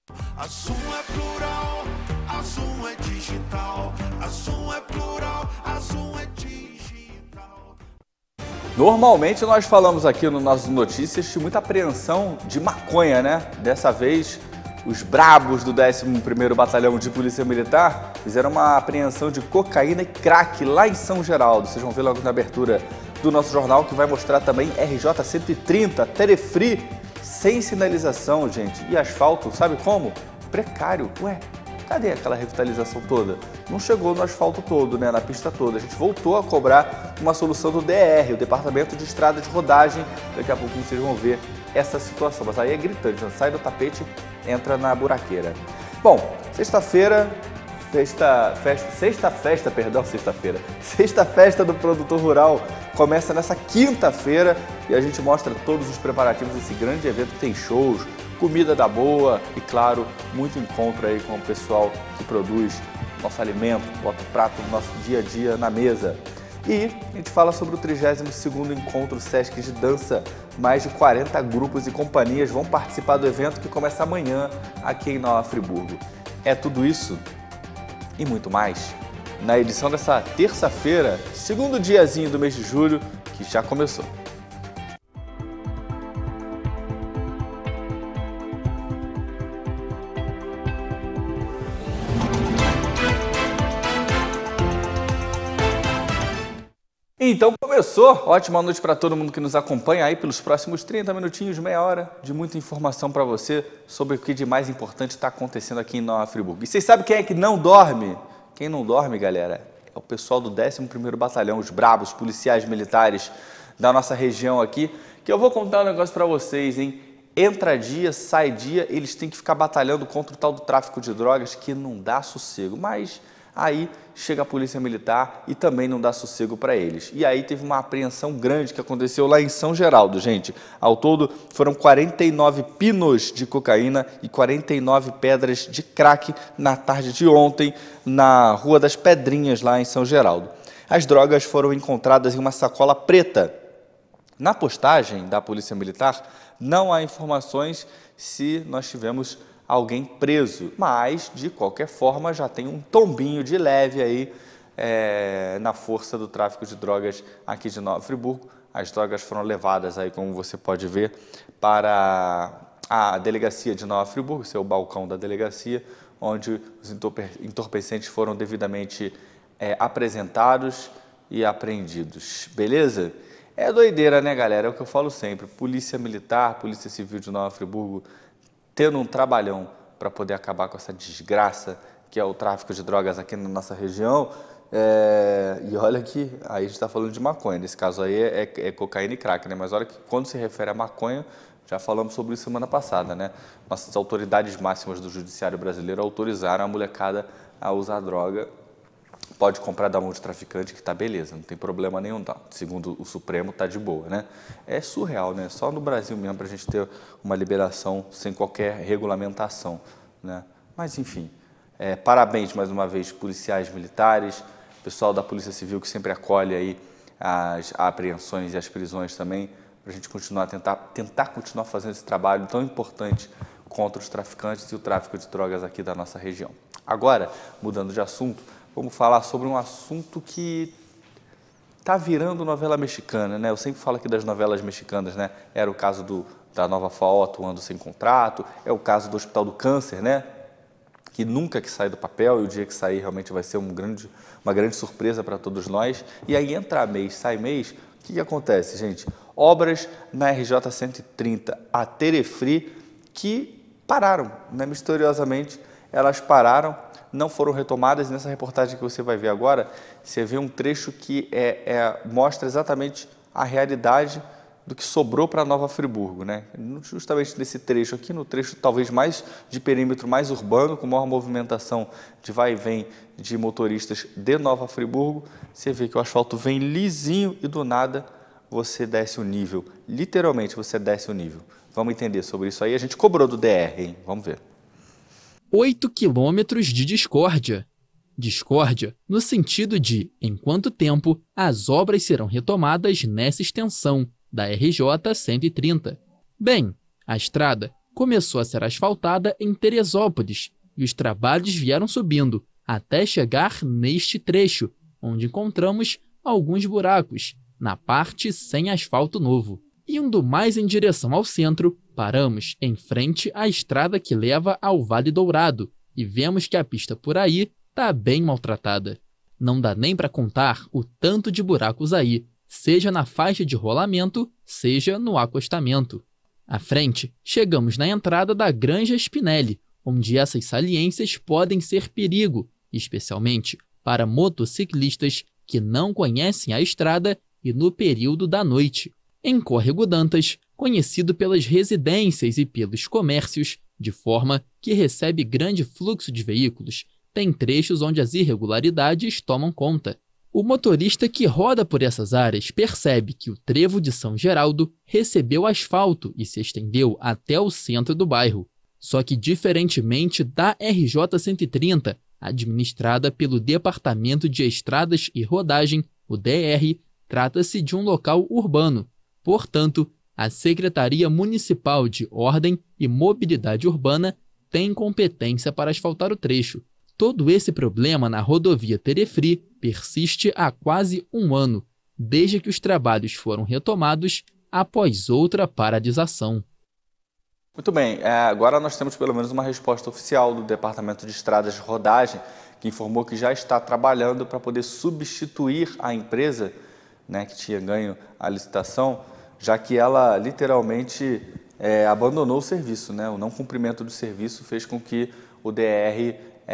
A Zoom é plural, a Zoom é digital. A Zoom é plural, a Zoom é digital. Normalmente nós falamos aqui no nossas notícias de muita apreensão de maconha, né? Dessa vez, os brabos do 11º Batalhão de Polícia Militar fizeram uma apreensão de cocaína e crack lá em São Geraldo. Vocês vão ver logo na abertura do nosso jornal, que vai mostrar também RJ 130, Telefree, sem sinalização, gente. E asfalto, sabe como? Precário. Ué, cadê aquela revitalização toda? Não chegou no asfalto todo, né, na pista toda. A gente voltou a cobrar uma solução do DR, o Departamento de Estrada de Rodagem. Daqui a pouquinho vocês vão ver essa situação. Mas aí é gritante, né? Sai do tapete, entra na buraqueira. Bom, sexta-feira, sexta festa do produtor rural começa nessa quinta-feira e a gente mostra todos os preparativos desse grande evento que tem shows, comida da boa e, claro, muito encontro aí com o pessoal que produz nosso alimento, bota o prato do nosso dia a dia na mesa. E a gente fala sobre o 32º Encontro Sesc de Dança. Mais de 40 grupos e companhias vão participar do evento que começa amanhã aqui em Nova Friburgo. É tudo isso e muito mais na edição dessa terça-feira, segundo diazinho do mês de julho, que já começou. Então começou, ótima noite para todo mundo que nos acompanha aí pelos próximos 30 minutinhos, meia hora de muita informação para você sobre o que de mais importante está acontecendo aqui em Nova Friburgo. E vocês sabem quem é que não dorme? Quem não dorme, galera, é o pessoal do 11º Batalhão, os brabos, policiais militares da nossa região aqui, que eu vou contar um negócio para vocês, hein? Entra dia, sai dia, eles têm que ficar batalhando contra o tal do tráfico de drogas que não dá sossego, mas aí chega a polícia militar e também não dá sossego para eles. E aí teve uma apreensão grande que aconteceu lá em São Geraldo, gente. Ao todo foram 49 pinos de cocaína e 49 pedras de crack na tarde de ontem na Rua das Pedrinhas, lá em São Geraldo. As drogas foram encontradas em uma sacola preta. Na postagem da Polícia Militar não há informações se nós tivemos alguém preso, mas, de qualquer forma, já tem um tombinho de leve aí na força do tráfico de drogas aqui de Nova Friburgo. As drogas foram levadas aí, como você pode ver, para a delegacia de Nova Friburgo, seu balcão da delegacia, onde os entorpecentes foram devidamente apresentados e apreendidos. Beleza? É doideira, né, galera? É o que eu falo sempre. Polícia Militar, Polícia Civil de Nova Friburgo, tendo um trabalhão para poder acabar com essa desgraça que é o tráfico de drogas aqui na nossa região. E olha que aí a gente está falando de maconha, nesse caso aí é cocaína e crack, né? Mas olha que quando se refere a maconha, já falamos sobre isso semana passada, né? Nossas autoridades máximas do judiciário brasileiro autorizaram a molecada a usar droga. Pode comprar da mão de traficante que tá beleza, não tem problema nenhum, tá? Segundo o Supremo, tá de boa, né? É surreal, né? Só no Brasil mesmo para a gente ter uma liberação sem qualquer regulamentação, né? Mas, enfim, parabéns mais uma vez, policiais militares, pessoal da Polícia Civil que sempre acolhe aí as apreensões e as prisões também, para a gente continuar, tentar continuar fazendo esse trabalho tão importante contra os traficantes e o tráfico de drogas aqui da nossa região. Agora, mudando de assunto, vamos falar sobre um assunto que está virando novela mexicana, né? Eu sempre falo aqui das novelas mexicanas, né? Era o caso da Nova FAO atuando sem contrato, é o caso do Hospital do Câncer, né? Que nunca que sai do papel e o dia que sair realmente vai ser uma grande surpresa para todos nós. E aí entra mês, sai mês, o que acontece, gente? Obras na RJ 130, a Telefree, que pararam, né? Misteriosamente elas pararam, não foram retomadas. Nessa reportagem que você vai ver agora, você vê um trecho que mostra exatamente a realidade do que sobrou para Nova Friburgo, né? Justamente nesse trecho aqui, no trecho talvez mais de perímetro mais urbano, com maior movimentação de vai e vem de motoristas de Nova Friburgo, você vê que o asfalto vem lisinho e do nada você desce o nível, literalmente você desce o nível. Vamos entender sobre isso aí, a gente cobrou do DR, hein? Vamos ver. 8 quilômetros de discórdia. Discórdia no sentido de em quanto tempo as obras serão retomadas nessa extensão da RJ 130. Bem, a estrada começou a ser asfaltada em Teresópolis e os trabalhos vieram subindo até chegar neste trecho, onde encontramos alguns buracos, na parte sem asfalto novo. Indo mais em direção ao centro, paramos em frente à estrada que leva ao Vale Dourado e vemos que a pista por aí está bem maltratada. Não dá nem para contar o tanto de buracos aí, seja na faixa de rolamento, seja no acostamento. À frente, chegamos na entrada da Granja Spinelli, onde essas saliências podem ser perigo, especialmente para motociclistas que não conhecem a estrada e no período da noite. Em Córrego Dantas, conhecido pelas residências e pelos comércios, de forma que recebe grande fluxo de veículos, tem trechos onde as irregularidades tomam conta. O motorista que roda por essas áreas percebe que o trevo de São Geraldo recebeu asfalto e se estendeu até o centro do bairro. Só que, diferentemente da RJ 130, administrada pelo Departamento de Estradas e Rodagem, o DR, trata-se de um local urbano. Portanto, a Secretaria Municipal de Ordem e Mobilidade Urbana tem competência para asfaltar o trecho. Todo esse problema na rodovia Terefri persiste há quase um ano, desde que os trabalhos foram retomados após outra paralisação. Muito bem, agora nós temos pelo menos uma resposta oficial do Departamento de Estradas de Rodagem, que informou que já está trabalhando para poder substituir a empresa, né, que tinha ganho a licitação, já que ela literalmente abandonou o serviço, né? O não cumprimento do serviço fez com que o DR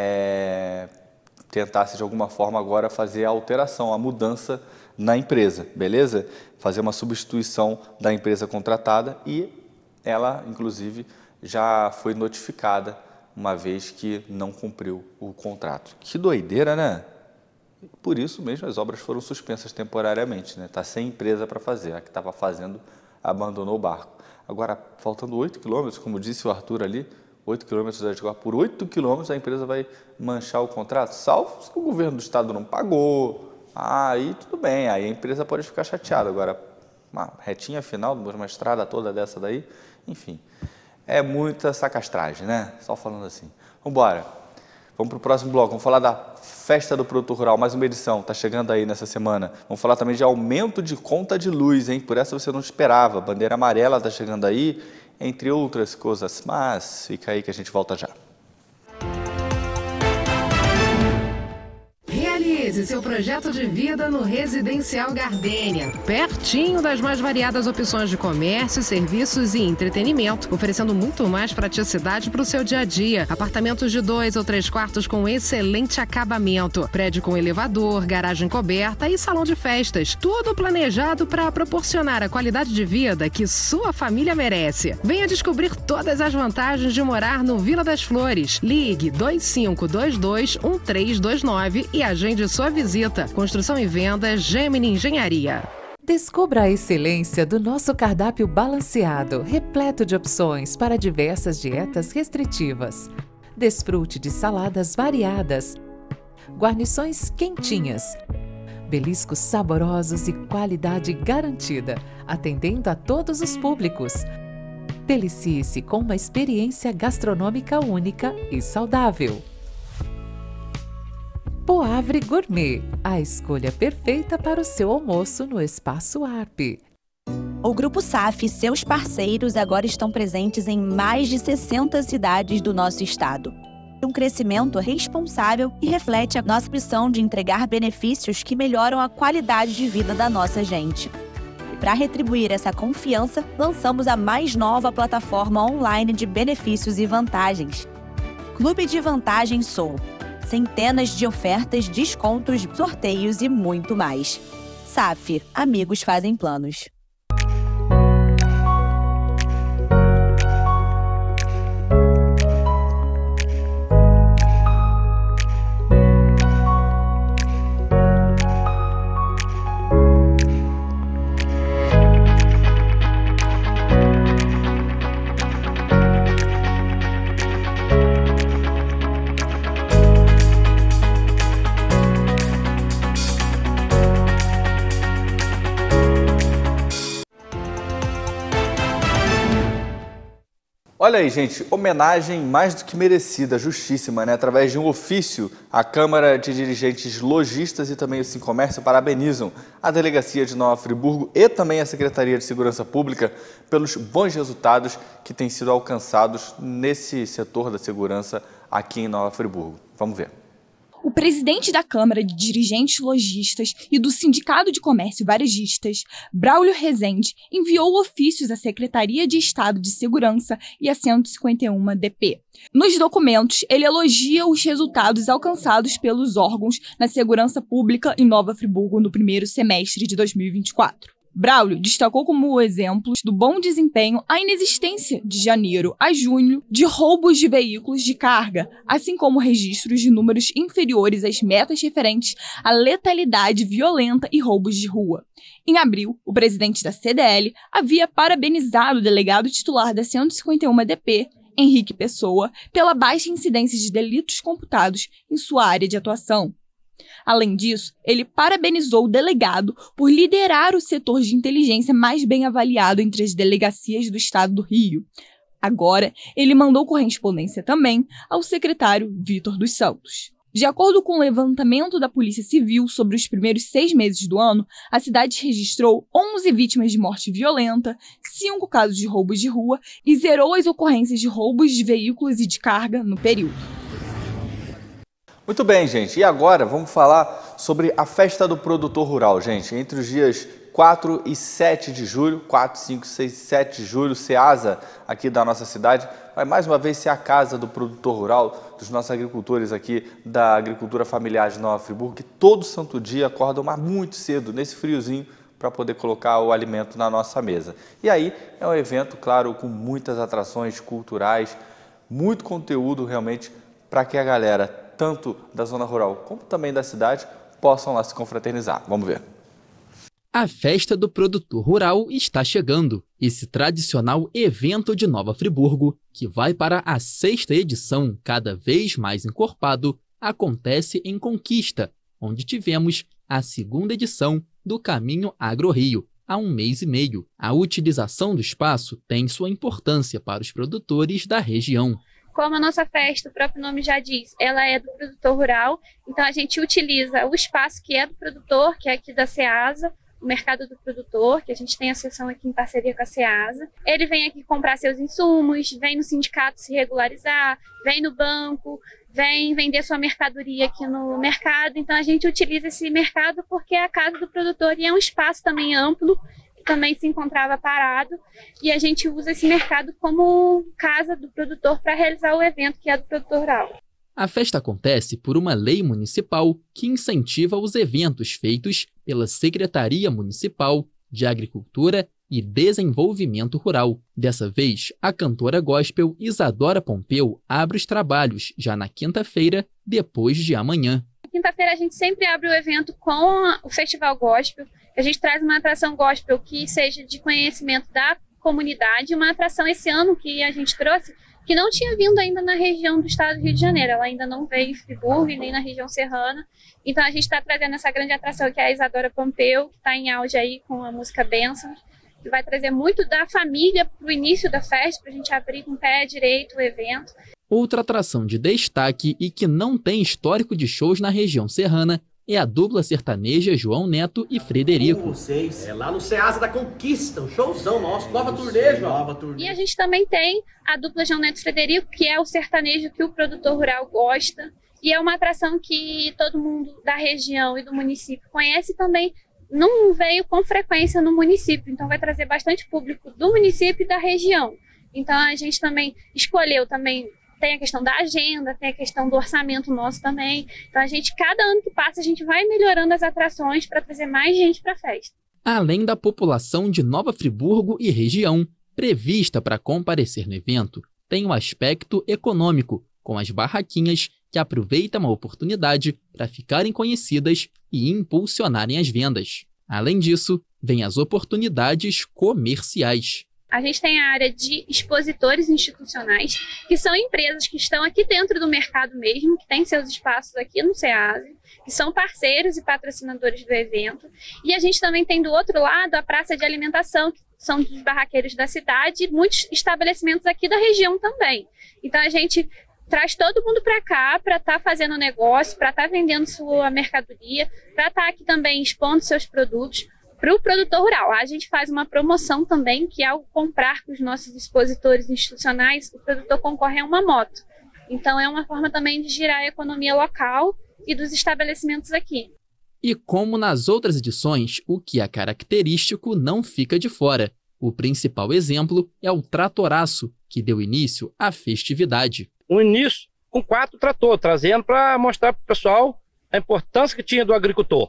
tentasse de alguma forma agora fazer a alteração, a mudança na empresa, beleza? Fazer uma substituição da empresa contratada e ela, inclusive, já foi notificada uma vez que não cumpriu o contrato. Que doideira, né? Por isso mesmo as obras foram suspensas temporariamente, né? Está sem empresa para fazer, a que estava fazendo abandonou o barco. Agora, faltando 8 quilômetros, como disse o Arthur ali, 8 quilômetros da Jaguar, por 8 quilômetros a empresa vai manchar o contrato, salvo se o governo do estado não pagou, aí tudo bem, aí a empresa pode ficar chateada. Agora, uma retinha final, uma estrada toda dessa daí, enfim, é muita sacastragem, né? Só falando assim. Vamos embora, vamos para o próximo bloco, vamos falar da Festa do Produtor Rural, mais uma edição, está chegando aí nessa semana. Vamos falar também de aumento de conta de luz, hein? Por essa você não esperava, bandeira amarela está chegando aí, entre outras coisas, mas fica aí que a gente volta já. Realize seu projeto de vida no Residencial Gardênia, pertinho das mais variadas opções de comércio, serviços e entretenimento, oferecendo muito mais praticidade para o seu dia a dia. Apartamentos de 2 ou 3 quartos com excelente acabamento, prédio com elevador, garagem coberta e salão de festas, tudo planejado para proporcionar a qualidade de vida que sua família merece. Venha descobrir todas as vantagens de morar no Vila das Flores. Ligue 2522-1329 e agende sua visita. Construção e venda Gemini Engenharia. Descubra a excelência do nosso cardápio balanceado, repleto de opções para diversas dietas restritivas. Desfrute de saladas variadas, guarnições quentinhas, beliscos saborosos e qualidade garantida, atendendo a todos os públicos. Delicie-se com uma experiência gastronômica única e saudável. Poavre Gourmet, a escolha perfeita para o seu almoço no Espaço ARP. O Grupo SAF e seus parceiros agora estão presentes em mais de 60 cidades do nosso estado. Um crescimento responsável e reflete a nossa missão de entregar benefícios que melhoram a qualidade de vida da nossa gente. E para retribuir essa confiança, lançamos a mais nova plataforma online de benefícios e vantagens. Clube de Vantagem Sou. Centenas de ofertas, descontos, sorteios e muito mais. SAF, amigos fazem planos. Olha aí, gente, homenagem mais do que merecida, justíssima, né? Através de um ofício, a Câmara de Dirigentes Lojistas e também o Sincomércio parabenizam a Delegacia de Nova Friburgo e também a Secretaria de Segurança Pública pelos bons resultados que têm sido alcançados nesse setor da segurança aqui em Nova Friburgo. Vamos ver. O presidente da Câmara de Dirigentes Lojistas e do Sindicato de Comércio Varejistas, Braulio Rezende, enviou ofícios à Secretaria de Estado de Segurança e à 151-DP. Nos documentos, ele elogia os resultados alcançados pelos órgãos na segurança pública em Nova Friburgo no primeiro semestre de 2024. Braulio destacou como exemplos do bom desempenho a inexistência, de janeiro a junho, de roubos de veículos de carga, assim como registros de números inferiores às metas referentes à letalidade violenta e roubos de rua. Em abril, o presidente da CDL havia parabenizado o delegado titular da 151-DP, Henrique Pessoa, pela baixa incidência de delitos computados em sua área de atuação. Além disso, ele parabenizou o delegado por liderar o setor de inteligência mais bem avaliado entre as delegacias do estado do Rio. Agora, ele mandou correspondência também ao secretário Vitor dos Santos. De acordo com o levantamento da Polícia Civil sobre os primeiros 6 meses do ano, a cidade registrou 11 vítimas de morte violenta, 5 casos de roubos de rua e zerou as ocorrências de roubos de veículos e de carga no período. Muito bem, gente. E agora vamos falar sobre a Festa do Produtor Rural, gente. Entre os dias 4 e 7 de julho, 4, 5, 6, 7 de julho, Ceasa, aqui da nossa cidade, vai mais uma vez ser a casa do produtor rural, dos nossos agricultores aqui da agricultura familiar de Nova Friburgo, que todo santo dia acordam muito cedo, nesse friozinho, para poder colocar o alimento na nossa mesa. E aí é um evento, claro, com muitas atrações culturais, muito conteúdo realmente para que a galera, tanto da zona rural como também da cidade, possam lá se confraternizar. Vamos ver. A Festa do Produtor Rural está chegando. Esse tradicional evento de Nova Friburgo, que vai para a 6ª edição, cada vez mais encorpado, acontece em Conquista, onde tivemos a 2ª edição do Caminho Agro-Rio, há 1 mês e meio. A utilização do espaço tem sua importância para os produtores da região. Como a nossa festa, o próprio nome já diz, ela é do produtor rural, então a gente utiliza o espaço que é do produtor, que é aqui da Ceasa, o mercado do produtor, que a gente tem a seção aqui em parceria com a Ceasa. Ele vem aqui comprar seus insumos, vem no sindicato se regularizar, vem no banco, vem vender sua mercadoria aqui no mercado. Então a gente utiliza esse mercado porque é a casa do produtor e é um espaço também amplo, também se encontrava parado, e a gente usa esse mercado como casa do produtor para realizar o evento que é do produtor rural. A festa acontece por uma lei municipal que incentiva os eventos feitos pela Secretaria Municipal de Agricultura e Desenvolvimento Rural. Dessa vez, a cantora gospel Isadora Pompeu abre os trabalhos já na quinta-feira, depois de amanhã. Quinta-feira a gente sempre abre o evento com o Festival Gospel. A gente traz uma atração gospel que seja de conhecimento da comunidade, uma atração esse ano que a gente trouxe, que não tinha vindo ainda na região do estado do Rio de Janeiro, ela ainda não veio em Friburgo e nem na região serrana, então a gente está trazendo essa grande atração que é a Isadora Pompeu, que está em auge aí com a música Bênçãos, que vai trazer muito da família para o início da festa, para a gente abrir com o pé direito o evento. Outra atração de destaque e que não tem histórico de shows na região serrana é a dupla sertaneja João Neto e Frederico. Com vocês, lá no Ceasa da Conquista, um showzão nosso, nova turnê, João. E a gente também tem a dupla João Neto e Frederico, que é o sertanejo que o produtor rural gosta, e é uma atração que todo mundo da região e do município conhece e também não veio com frequência no município, então vai trazer bastante público do município e da região. Então a gente também escolheu também. Tem a questão da agenda, tem a questão do orçamento nosso também. Então a gente, cada ano que passa, a gente vai melhorando as atrações para trazer mais gente para a festa. Além da população de Nova Friburgo e região, prevista para comparecer no evento, tem o aspecto econômico, com as barraquinhas que aproveitam a oportunidade para ficarem conhecidas e impulsionarem as vendas. Além disso, vem as oportunidades comerciais. A gente tem a área de expositores institucionais, que são empresas que estão aqui dentro do mercado mesmo, que têm seus espaços aqui no Ceasa, que são parceiros e patrocinadores do evento. E a gente também tem do outro lado a praça de alimentação, que são dos barraqueiros da cidade e muitos estabelecimentos aqui da região também. Então a gente traz todo mundo para cá para estar fazendo negócio, para estar vendendo sua mercadoria, para estar aqui também expondo seus produtos para o produtor rural. A gente faz uma promoção também, que ao comprar com os nossos expositores institucionais, o produtor concorre a uma moto. Então é uma forma também de girar a economia local e dos estabelecimentos aqui. E como nas outras edições, o que é característico não fica de fora. O principal exemplo é o tratoraço, que deu início à festividade. O início com 4 tratores, trazendo para mostrar para o pessoal a importância que tinha do agricultor.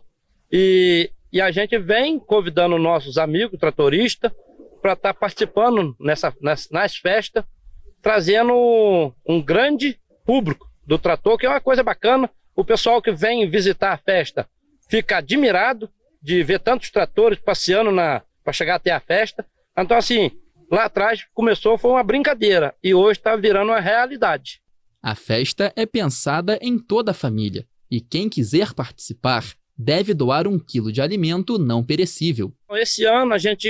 E a gente vem convidando nossos amigos tratoristas para estar participando nas festas, trazendo um grande público do trator, que é uma coisa bacana. O pessoal que vem visitar a festa fica admirado de ver tantos tratores passeando para chegar até a festa. Então, assim, lá atrás foi uma brincadeira e hoje está virando uma realidade. A festa é pensada em toda a família e quem quiser participar deve doar 1 quilo de alimento não perecível. Esse ano,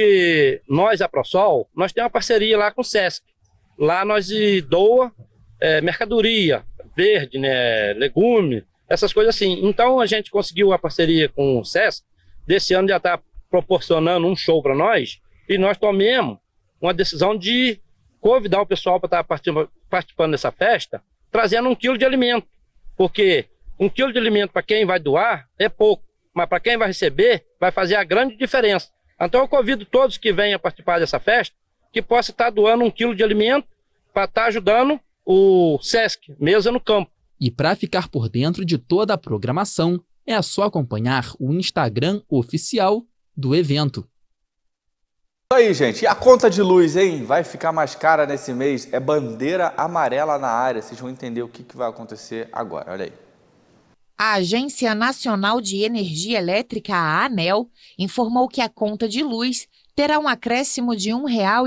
nós, a ProSol, nós temos uma parceria lá com o Sesc. Lá nós doa mercadoria, verde, né, legume, essas coisas assim. Então a gente conseguiu a parceria com o Sesc. Desse ano já está proporcionando um show para nós e nós tomamos uma decisão de convidar o pessoal para estar participando dessa festa, trazendo 1 quilo de alimento. Porque 1 quilo de alimento para quem vai doar é pouco, mas para quem vai receber vai fazer a grande diferença. Então eu convido todos que venham participar dessa festa que possa estar doando 1 quilo de alimento para estar ajudando o Sesc, Mesa no Campo. E para ficar por dentro de toda a programação, é só acompanhar o Instagram oficial do evento. Isso aí, gente. E a conta de luz, hein? Vai ficar mais cara nesse mês. É bandeira amarela na área. Vocês vão entender o que vai acontecer agora. Olha aí. A Agência Nacional de Energia Elétrica, a ANEEL, informou que a conta de luz terá um acréscimo de R$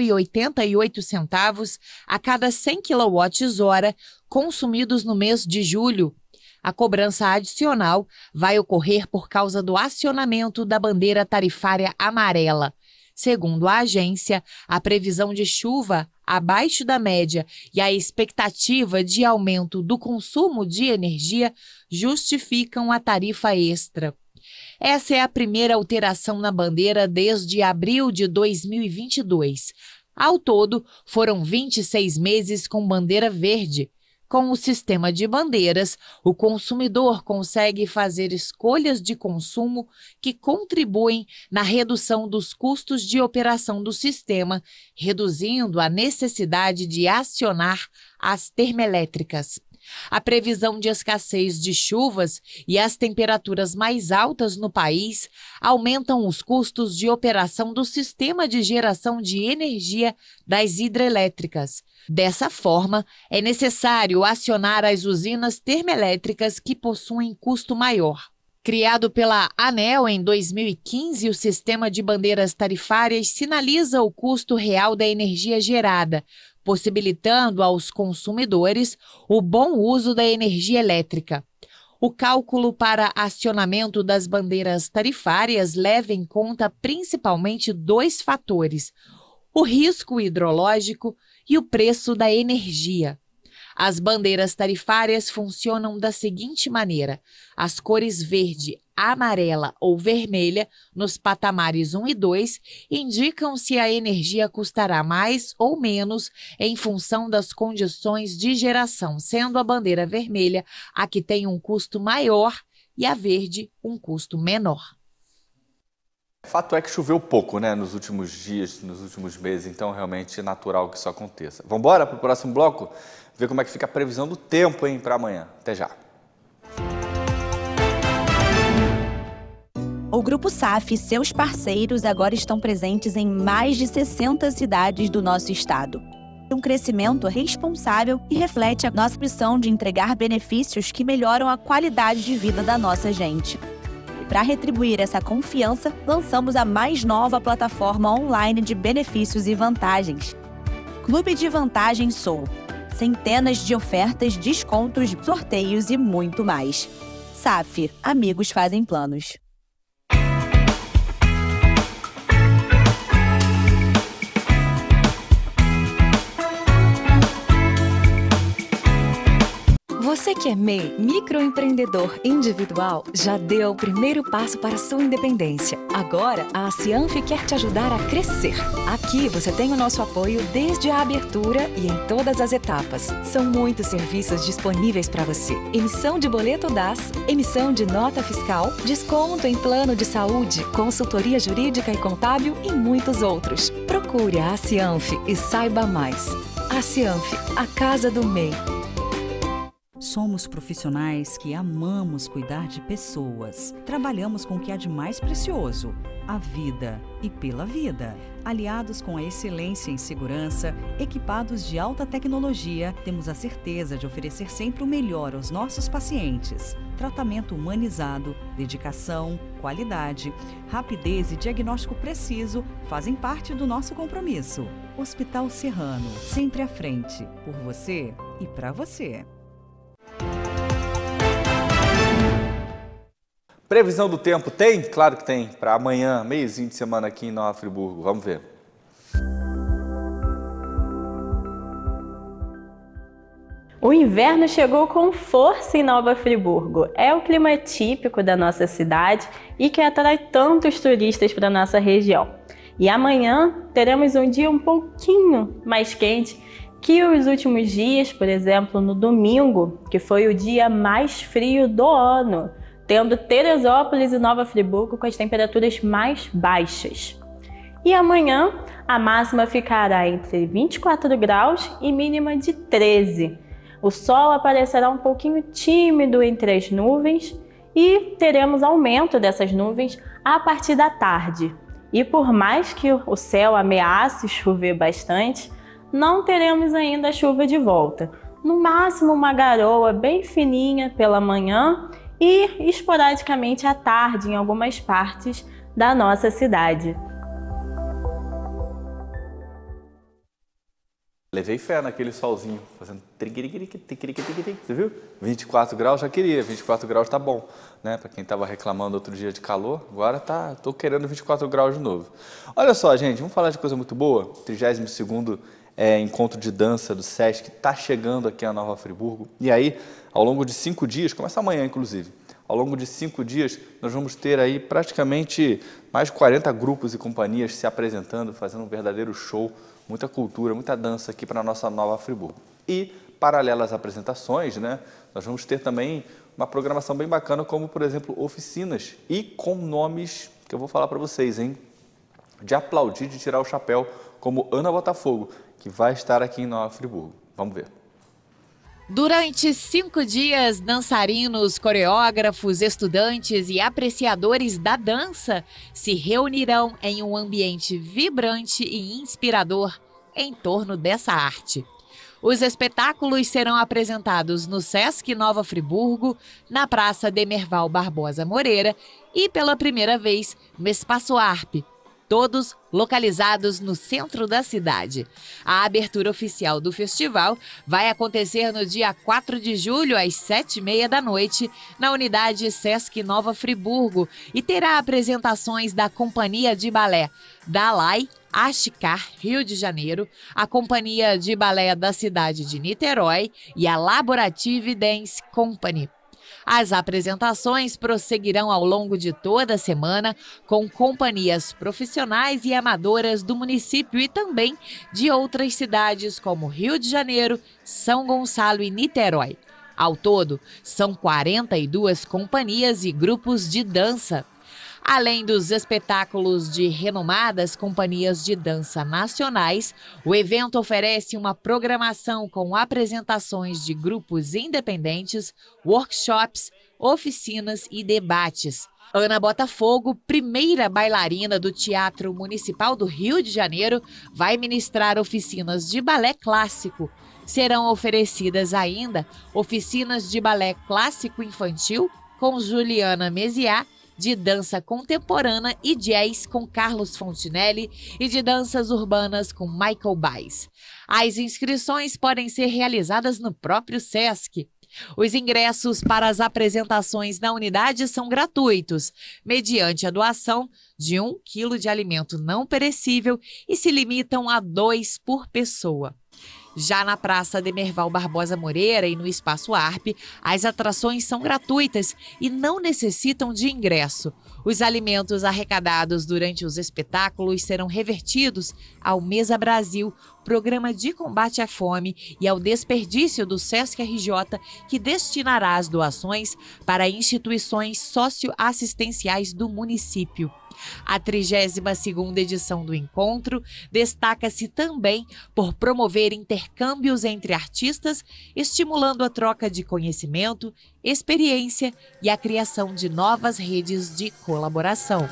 1,88 a cada 100 kWh consumidos no mês de julho. A cobrança adicional vai ocorrer por causa do acionamento da bandeira tarifária amarela. Segundo a agência, a previsão de chuva abaixo da média e a expectativa de aumento do consumo de energia justificam a tarifa extra. Essa é a primeira alteração na bandeira desde abril de 2022. Ao todo, foram 26 meses com bandeira verde. Com o sistema de bandeiras, o consumidor consegue fazer escolhas de consumo que contribuem na redução dos custos de operação do sistema, reduzindo a necessidade de acionar as termoelétricas. A previsão de escassez de chuvas e as temperaturas mais altas no país aumentam os custos de operação do sistema de geração de energia das hidrelétricas. Dessa forma, é necessário acionar as usinas termoelétricas que possuem custo maior. Criado pela ANEEL em 2015, o sistema de bandeiras tarifárias sinaliza o custo real da energia gerada, possibilitando aos consumidores o bom uso da energia elétrica. O cálculo para acionamento das bandeiras tarifárias leva em conta principalmente 2 fatores: o risco hidrológico e o preço da energia. As bandeiras tarifárias funcionam da seguinte maneira: as cores verde, amarela ou vermelha, nos patamares 1 e 2, indicam se a energia custará mais ou menos em função das condições de geração, sendo a bandeira vermelha a que tem um custo maior e a verde um custo menor. Fato é que choveu pouco, né, nos últimos dias, nos últimos meses, então realmente é natural que isso aconteça. Vamos embora para o próximo bloco? Ver como é que fica a previsão do tempo, hein, para amanhã. Até já. O Grupo SAF e seus parceiros agora estão presentes em mais de 60 cidades do nosso estado. Um crescimento responsável e reflete a nossa missão de entregar benefícios que melhoram a qualidade de vida da nossa gente. Para retribuir essa confiança, lançamos a mais nova plataforma online de benefícios e vantagens. Clube de Vantagens Sou. Centenas de ofertas, descontos, sorteios e muito mais. SAF, amigos fazem planos. Você que é MEI, microempreendedor individual, já deu o primeiro passo para a sua independência. Agora, a Cianf quer te ajudar a crescer. Aqui você tem o nosso apoio desde a abertura e em todas as etapas. São muitos serviços disponíveis para você. Emissão de boleto DAS, emissão de nota fiscal, desconto em plano de saúde, consultoria jurídica e contábil e muitos outros. Procure a Cianf e saiba mais. A Cianf, a casa do MEI. Somos profissionais que amamos cuidar de pessoas. Trabalhamos com o que há de mais precioso, a vida e pela vida. Aliados com a excelência em segurança, equipados de alta tecnologia, temos a certeza de oferecer sempre o melhor aos nossos pacientes. Tratamento humanizado, dedicação, qualidade, rapidez e diagnóstico preciso fazem parte do nosso compromisso. Hospital Serrano, sempre à frente, por você e para você. Previsão do tempo tem? Claro que tem. Para amanhã, meiozinho de semana aqui em Nova Friburgo. Vamos ver. O inverno chegou com força em Nova Friburgo. É o clima típico da nossa cidade e que atrai tantos turistas para a nossa região. E amanhã teremos um dia um pouquinho mais quente que os últimos dias, por exemplo, no domingo, que foi o dia mais frio do ano, tendo Teresópolis e Nova Friburgo com as temperaturas mais baixas. E amanhã a máxima ficará entre 24 graus e mínima de 13. O sol aparecerá um pouquinho tímido entre as nuvens e teremos aumento dessas nuvens a partir da tarde. E por mais que o céu ameace chover bastante, não teremos ainda a chuva de volta. No máximo uma garoa bem fininha pela manhã e esporadicamente à tarde em algumas partes da nossa cidade. Levei fé naquele solzinho, fazendo você viu? 24 graus já queria, 24 graus tá bom, né? Para quem estava reclamando outro dia de calor, agora tô querendo 24 graus de novo. Olha só, gente, vamos falar de coisa muito boa. 32º encontro de dança do SESC está chegando aqui a Nova Friburgo. E aí, ao longo de 5 dias, começa amanhã inclusive, ao longo de 5 dias nós vamos ter aí praticamente mais de 40 grupos e companhias se apresentando, fazendo um verdadeiro show, muita cultura, muita dança aqui para a nossa Nova Friburgo. E, paralelo às apresentações, né, nós vamos ter também uma programação bem bacana, como, por exemplo, oficinas e com nomes que eu vou falar para vocês, hein? De aplaudir, de tirar o chapéu, como Ana Botafogo, que vai estar aqui em Nova Friburgo. Vamos ver. Durante 5 dias, dançarinos, coreógrafos, estudantes e apreciadores da dança se reunirão em um ambiente vibrante e inspirador em torno dessa arte. Os espetáculos serão apresentados no SESC Nova Friburgo, na Praça Demerval Barbosa Moreira e, pela primeira vez, no Espaço Arp, todos localizados no centro da cidade. A abertura oficial do festival vai acontecer no dia 4 de julho, às 7h30 da noite, na unidade SESC Nova Friburgo, e terá apresentações da Companhia de Balé Dalai Ashkar, Rio de Janeiro, a Companhia de Balé da cidade de Niterói e a Laborative Dance Company. As apresentações prosseguirão ao longo de toda a semana com companhias profissionais e amadoras do município e também de outras cidades como Rio de Janeiro, São Gonçalo e Niterói. Ao todo, são 42 companhias e grupos de dança. Além dos espetáculos de renomadas companhias de dança nacionais, o evento oferece uma programação com apresentações de grupos independentes, workshops, oficinas e debates. Ana Botafogo, primeira bailarina do Teatro Municipal do Rio de Janeiro, vai ministrar oficinas de balé clássico. Serão oferecidas ainda oficinas de balé clássico infantil com Juliana Mesiá, de dança contemporânea e jazz com Carlos Fontinelli e de danças urbanas com Michael Baez. As inscrições podem ser realizadas no próprio SESC. Os ingressos para as apresentações na unidade são gratuitos, mediante a doação de 1 quilo de alimento não perecível e se limitam a 2 por pessoa. Já na Praça Demerval Barbosa Moreira e no Espaço ARP, as atrações são gratuitas e não necessitam de ingresso. Os alimentos arrecadados durante os espetáculos serão revertidos ao Mesa Brasil, programa de combate à fome e ao desperdício do Sesc RJ, que destinará as doações para instituições socioassistenciais do município. A 32ª edição do encontro destaca-se também por promover intercâmbios entre artistas, estimulando a troca de conhecimento, experiência e a criação de novas redes de colaboração.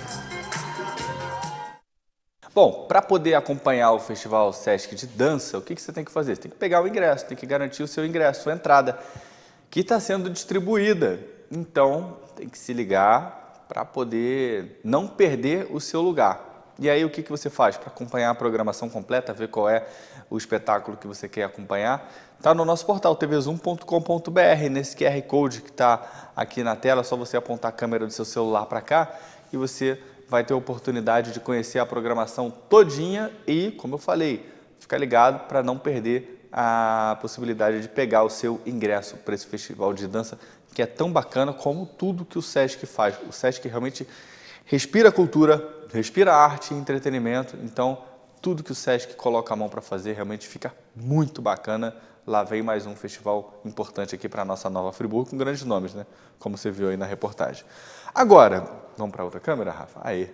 Bom, para poder acompanhar o Festival Sesc de Dança, o que você tem que fazer? Você tem que pegar o ingresso, tem que garantir o seu ingresso, sua entrada, que está sendo distribuída. Então, tem que se ligar para poder não perder o seu lugar. E aí, o que você faz para acompanhar a programação completa, ver qual é o espetáculo que você quer acompanhar? Está no nosso portal, tvzoom.com.br, nesse QR Code que está aqui na tela, é só você apontar a câmera do seu celular para cá e você vai ter a oportunidade de conhecer a programação todinha e, como eu falei, ficar ligado para não perder a possibilidade de pegar o seu ingresso para esse festival de dança, que é tão bacana como tudo que o Sesc faz. O Sesc realmente respira cultura, respira arte e entretenimento, então tudo que o Sesc coloca a mão para fazer realmente fica muito bacana. Lá vem mais um festival importante aqui para a nossa Nova Friburgo, com grandes nomes, né? Como você viu aí na reportagem. Agora, vamos para outra câmera, Rafa? Aí.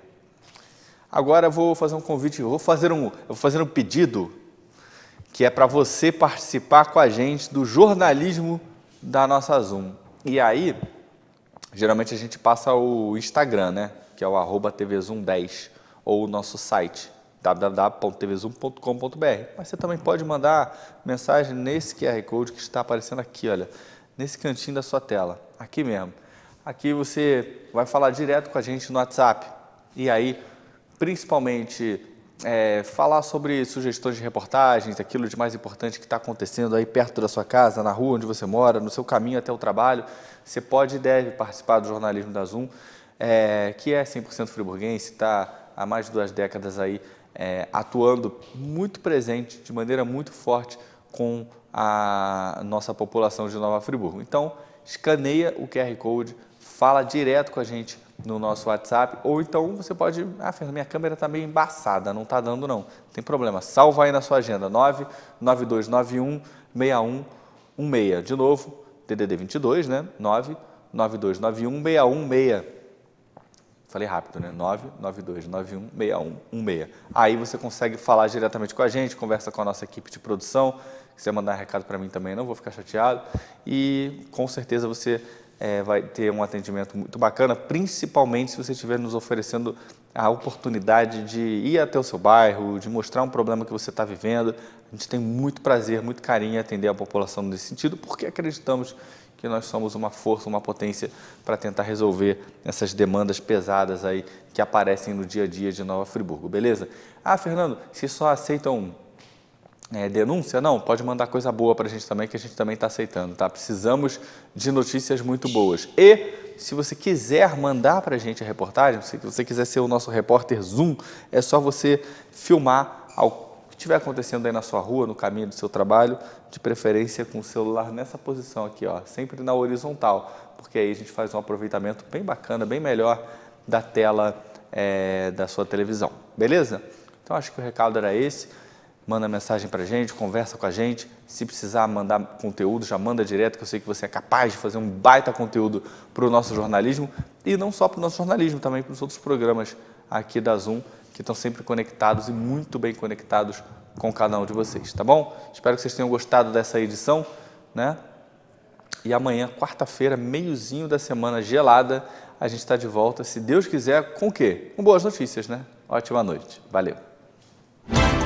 Agora eu vou fazer um convite, eu vou fazer um pedido, que é para você participar com a gente do jornalismo da nossa Zoom. E aí, geralmente a gente passa o Instagram, né? Que é o @tvzoom10, ou o nosso site, www.tvzoom.com.br. Mas você também pode mandar mensagem nesse QR Code que está aparecendo aqui, olha, nesse cantinho da sua tela, aqui mesmo. Aqui você vai falar direto com a gente no WhatsApp. E aí, principalmente, falar sobre sugestões de reportagens, aquilo de mais importante que está acontecendo aí perto da sua casa, na rua onde você mora, no seu caminho até o trabalho. Você pode e deve participar do jornalismo da Zoom, que é 100% friburguense, está há mais de 2 décadas aí atuando muito presente, de maneira muito forte com a nossa população de Nova Friburgo. Então, escaneia o QR Code, fala direto com a gente no nosso WhatsApp, ou então você pode, Fernando, minha câmera está meio embaçada, não está dando não, tem problema, salva aí na sua agenda, 992916116, de novo, DDD 22, né, 992916116, falei rápido, né, 992916116, aí você consegue falar diretamente com a gente, conversa com a nossa equipe de produção, se você mandar um recado para mim também, não vou ficar chateado, e com certeza você vai ter um atendimento muito bacana, principalmente se você estiver nos oferecendo a oportunidade de ir até o seu bairro, de mostrar um problema que você está vivendo. A gente tem muito prazer, muito carinho em atender a população nesse sentido, porque acreditamos que nós somos uma força, uma potência para tentar resolver essas demandas pesadas aí que aparecem no dia a dia de Nova Friburgo, beleza? Fernando, se só aceitam denúncia? Não, pode mandar coisa boa para a gente também, que a gente também está aceitando, tá? Precisamos de notícias muito boas. E se você quiser mandar para a gente a reportagem, se você quiser ser o nosso repórter Zoom, é só você filmar o que estiver acontecendo aí na sua rua, no caminho do seu trabalho, de preferência com o celular nessa posição aqui, ó, sempre na horizontal, porque aí a gente faz um aproveitamento bem bacana, bem melhor da tela da sua televisão, beleza? Então acho que o recado era esse. Manda mensagem para a gente, conversa com a gente. Se precisar mandar conteúdo, já manda direto, que eu sei que você é capaz de fazer um baita conteúdo para o nosso jornalismo. E não só para o nosso jornalismo, também para os outros programas aqui da Zoom, que estão sempre conectados e muito bem conectados com cada um de vocês, tá bom? Espero que vocês tenham gostado dessa edição, né? E amanhã, quarta-feira, meiozinho da semana gelada, a gente está de volta, se Deus quiser, com o quê? Com boas notícias, né? Ótima noite. Valeu.